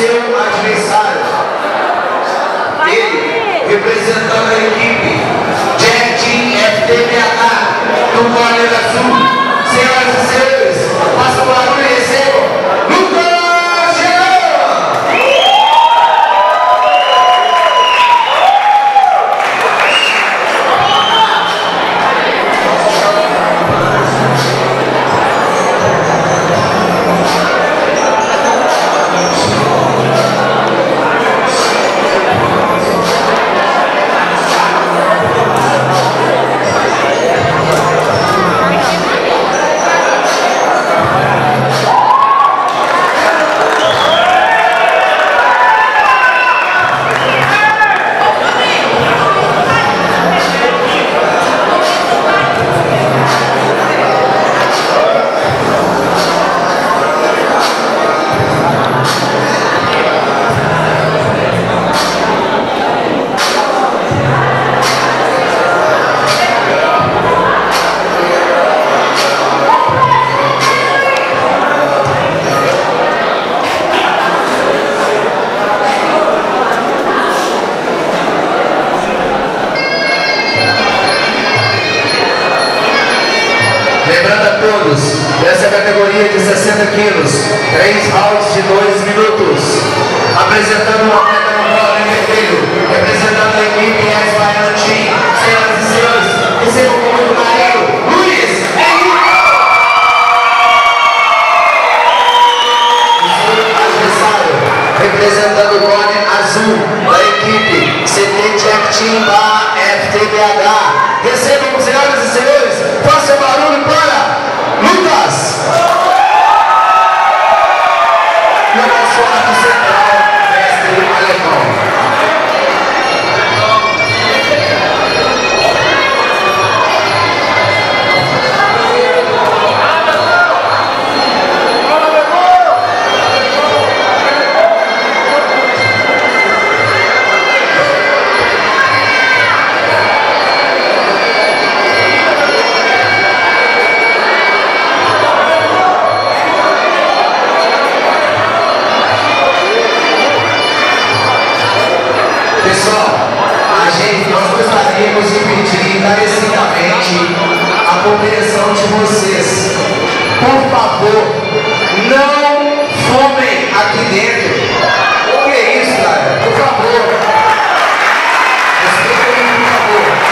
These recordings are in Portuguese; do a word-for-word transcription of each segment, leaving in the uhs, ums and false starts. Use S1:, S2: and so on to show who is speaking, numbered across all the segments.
S1: seu adversário. Ele, representando a equipe Jack Team F T B H do Corner Azul. Senhoras e senhores, faça o barulho e recebam Lucas Jean! Lembrando a todos, dessa categoria de sessenta quilos, três rounds de dois minutos. Apresentando o atleta no quadro vermelho, representando a equipe S Baiano Team. Senhoras e senhores, recebam com muito carinho, Luiz Henrique! O seu adversário, representando o cone azul da equipe C T Jack Team F T B H. Recebam, senhoras e senhores, façam barulho para Lucas! Lucas Soares Central, mestre alemão. Pessoal, a gente, nós gostaríamos de pedir encarecidamente a compreensão de vocês. Por favor, não fumem aqui dentro. O que é isso, cara? Por favor. Respeitem, por favor.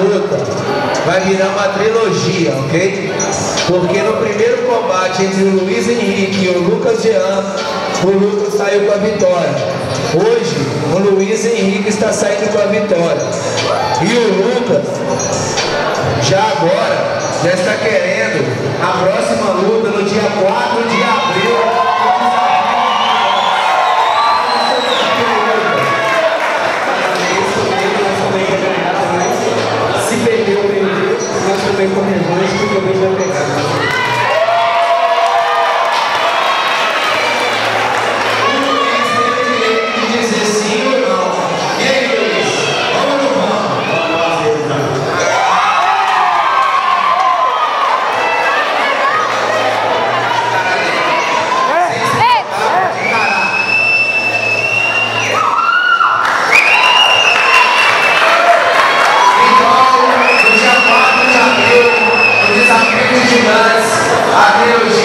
S2: luta vai virar uma trilogia, ok? Porque no primeiro combate entre o Luiz Henrique e o Lucas Jean, o Lucas saiu com a vitória. Hoje, o Luiz Henrique está saindo com a vitória. E o Lucas, já agora, já está querendo a próxima luta no dia quatro de abril. Se perder o primeiro, nós também com revanche, porque o mesmo vai pegar.
S1: A trilogia